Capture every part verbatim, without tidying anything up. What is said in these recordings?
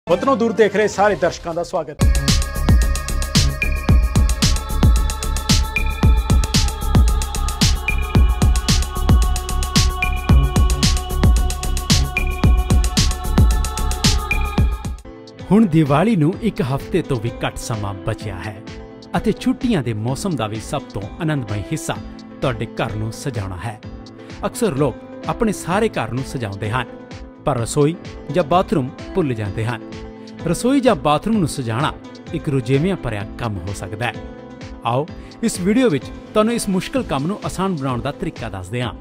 वतनों दूर देख रहे सारे दर्शकों का स्वागत है। ਹੁਣ ਦੀਵਾਲੀ ਨੂੰ ਇੱਕ ਹਫ਼ਤੇ ਤੋਂ ਵੀ ਘੱਟ ਸਮਾਂ ਬਚਿਆ ਹੈ ਅਤੇ ਛੁੱਟੀਆਂ ਦੇ ਮੌਸਮ ਦਾ ਵੀ ਸਭ ਤੋਂ ਆਨੰਦਮਈ ਹਿੱਸਾ ਤੁਹਾਡੇ ਘਰ ਨੂੰ ਸਜਾਉਣਾ ਹੈ। ਅਕਸਰ ਲੋਕ ਆਪਣੇ ਸਾਰੇ ਘਰ ਨੂੰ ਸਜਾਉਂਦੇ ਹਨ, ਪਰ ਰਸੋਈ ਜਾਂ ਬਾਥਰੂਮ ਭੁੱਲ ਜਾਂਦੇ ਹਨ। ਰਸੋਈ ਜਾਂ ਬਾਥਰੂਮ ਨੂੰ ਸਜਾਉਣਾ ਇੱਕ ਰੁਝੇਵਿਆਂ ਭਰਿਆ ਕੰਮ ਹੋ ਸਕਦਾ ਹੈ। ਆਓ ਇਸ ਵੀਡੀਓ ਵਿੱਚ ਤੁਹਾਨੂੰ ਇਸ ਮੁਸ਼ਕਲ ਕੰਮ ਨੂੰ ਆਸਾਨ ਬਣਾਉਣ ਦਾ ਤਰੀਕਾ ਦੱਸਦੇ ਹਾਂ।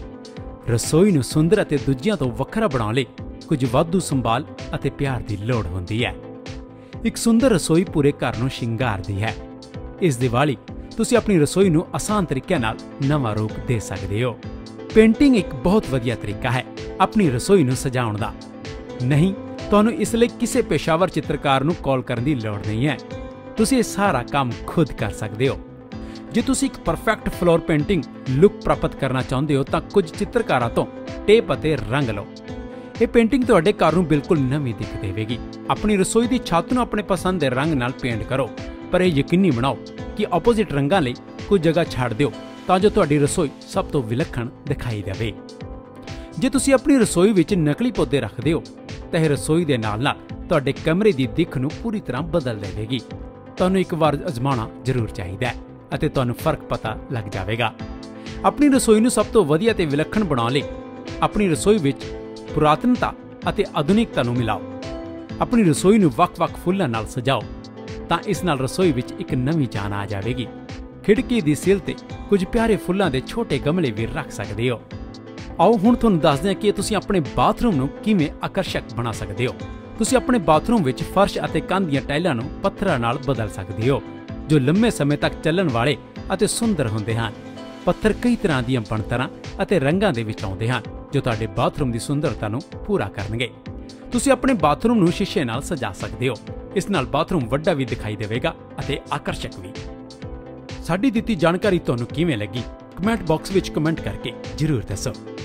ਰਸੋਈ ਨੂੰ ਸੁੰਦਰ ਅਤੇ ਦੂਜਿਆਂ ਤੋਂ ਵੱਖਰਾ ਬਣਾਉਣ ਲਈ ਕੁਝ ਵਾਧੂ ਸੰਭਾਲ ਅਤੇ ਪਿਆਰ ਦੀ ਲੋੜ ਹੁੰਦੀ ਹੈ। ਇੱਕ ਸੁੰਦਰ ਰਸੋਈ ਪੂਰੇ ਘਰ ਨੂੰ ਸ਼ਿੰਗਾਰਦੀ ਹੈ। ਇਸ ਦੀਵਾਲੀ ਤੁਸੀਂ ਆਪਣੀ ਰਸੋਈ ਨੂੰ ਆਸਾਨ ਤਰੀਕੇ ਨਾਲ ਨਵਾਂ ਰੂਪ ਦੇ ਸਕਦੇ ਹੋ। ਪੇਂਟਿੰਗ ਇੱਕ ਬਹੁਤ ਵਧੀਆ ਤਰੀਕਾ ਹੈ ਆਪਣੀ ਰਸੋਈ ਨੂੰ ਸਜਾਉਣ ਦਾ। ਨਹੀਂ, ਤੁਹਾਨੂੰ ਇਸ ਲਈ ਕਿਸੇ ਪੇਸ਼ਾਵਰ ਚਿੱਤਰਕਾਰ ਨੂੰ ਕਾਲ ਕਰਨ ਦੀ ਲੋੜ ਨਹੀਂ ਹੈ। ਤੁਸੀਂ ਇਹ ਸਾਰਾ ਕੰਮ ਖੁਦ ਕਰ ਸਕਦੇ ਹੋ। ਜੇ ਤੁਸੀਂ ਇੱਕ ਪਰਫੈਕਟ ਫਲੋਰ ਪੇਂਟਿੰਗ ਲੁੱਕ ਪ੍ਰਾਪਤ ਕਰਨਾ ਚਾਹੁੰਦੇ ਹੋ ਤਾਂ ਕੁਝ ਚਿੱਤਰਕਾਰਾਂ ਤੋਂ ਟੇਪ ਅਤੇ ਰੰਗ ਲਓ। ਇਹ ਪੇਂਟਿੰਗ ਤੁਹਾਡੇ ਘਰ ਨੂੰ ਬਿਲਕੁਲ ਨਵੀਂ ਦਿੱਖ ਦੇਵੇਗੀ। ਆਪਣੀ ਰਸੋਈ ਦੀ ਛੱਤ ਨੂੰ ਆਪਣੇ ਪਸੰਦ ਦੇ ਰੰਗ ਨਾਲ ਪੇਂਟ ਕਰੋ, ਪਰ ਇਹ ਯਕੀਨੀ ਬਣਾਓ ਕਿ ਆਪੋਜ਼ਿਟ ਰੰਗਾਂ ਲਈ ਕੁਝ ਜਗ੍ਹਾ ਛੱਡ ਦਿਓ ਤਾਂ ਜੋ ਤੁਹਾਡੀ ਰਸੋਈ ਸਭ ਤੋਂ ਵਿਲੱਖਣ ਦਿਖਾਈ ਦੇਵੇ। ਜੇ ਤੁਸੀਂ ਆਪਣੀ ਰਸੋਈ ਵਿੱਚ ਨਕਲੀ ਪੌਦੇ ਰੱਖਦੇ ਹੋ ਤਾਂ ਇਹ ਰਸੋਈ ਦੇ ਨਾਲ-ਨਾਲ ਤੁਹਾਡੇ ਕਮਰੇ ਦੀ ਦਿੱਖ ਨੂੰ ਪੂਰੀ ਤਰ੍ਹਾਂ ਬਦਲ ਦੇਵੇਗੀ। ਤੁਹਾਨੂੰ ਇੱਕ ਵਾਰ ਅਜ਼ਮਾਉਣਾ ਜ਼ਰੂਰ ਚਾਹੀਦਾ ਹੈ ਅਤੇ ਤੁਹਾਨੂੰ ਫਰਕ ਪਤਾ ਲੱਗ ਜਾਵੇਗਾ। ਆਪਣੀ ਰਸੋਈ ਨੂੰ ਸਭ ਤੋਂ ਵਧੀਆ ਤੇ ਵਿਲੱਖਣ ਬਣਾਉਣ ਲਈ ਆਪਣੀ ਰਸੋਈ ਵਿੱਚ ਪੁਰਾਤਨਤਾ ਅਤੇ ਆਧੁਨਿਕਤਾ ਨੂੰ ਮਿਲਾਓ। ਆਪਣੀ ਰਸੋਈ ਨੂੰ ਵੱਖ-ਵੱਖ ਫੁੱਲਾਂ ਨਾਲ ਸਜਾਓ ਤਾਂ ਇਸ ਨਾਲ ਰਸੋਈ ਵਿੱਚ ਇੱਕ ਨਵੀਂ ਜਾਨ ਆ ਜਾਵੇਗੀ। ਖਿੜਕੀ ਦੀ ਸਿਲ ਤੇ ਕੁਝ ਪਿਆਰੇ ਫੁੱਲਾਂ ਦੇ ਛੋਟੇ ਗਮਲੇ ਵੀ ਰੱਖ ਸਕਦੇ ਹੋ। ਆਓ ਹੁਣ ਤੁਹਾਨੂੰ ਦੱਸਦੇ ਹਾਂ ਕਿ ਤੁਸੀਂ ਆਪਣੇ ਬਾਥਰੂਮ ਨੂੰ ਕਿਵੇਂ ਆਕਰਸ਼ਕ ਬਣਾ ਸਕਦੇ ਹੋ। ਤੁਸੀਂ ਆਪਣੇ ਬਾਥਰੂਮ ਵਿੱਚ ਫਰਸ਼ ਅਤੇ ਕੰਧ ਦੀਆਂ ਟਾਈਲਾਂ ਨੂੰ ਪੱਥਰਾਂ ਨਾਲ ਬਦਲ ਸਕਦੇ ਹੋ ਜੋ ਲੰਮੇ ਸਮੇਂ ਤੱਕ ਚੱਲਣ ਵਾਲੇ ਅਤੇ ਸੁੰਦਰ ਹੁੰਦੇ ਹਨ। ਪੱਥਰ ਕਈ ਤਰ੍ਹਾਂ ਦੀਆਂ ਬਣਤਰਾਂ ਅਤੇ ਰੰਗਾਂ ਦੇ ਵਿੱਚ ਆਉਂਦੇ ਹਨ ਜੋ ਤੁਹਾਡੇ ਬਾਥਰੂਮ ਦੀ ਸੁੰਦਰਤਾ ਨੂੰ ਪੂਰਾ ਕਰਨਗੇ। ਤੁਸੀਂ ਆਪਣੇ ਬਾਥਰੂਮ ਨੂੰ ਸ਼ੀਸ਼ੇ ਨਾਲ ਸਜਾ ਸਕਦੇ ਹੋ। ਇਸ ਨਾਲ ਬਾਥਰੂਮ ਵੱਡਾ ਵੀ ਦਿਖਾਈ ਦੇਵੇਗਾ ਅਤੇ ਆਕਰਸ਼ਕ ਵੀ। ਸਾਡੀ ਦਿੱਤੀ ਜਾਣਕਾਰੀ ਤੁਹਾਨੂੰ ਕਿਵੇਂ ਲੱਗੀ? ਕਮੈਂਟ ਬਾਕਸ ਵਿੱਚ ਕਮੈਂਟ ਕਰਕੇ ਜ਼ਰੂਰ ਦੱਸੋ।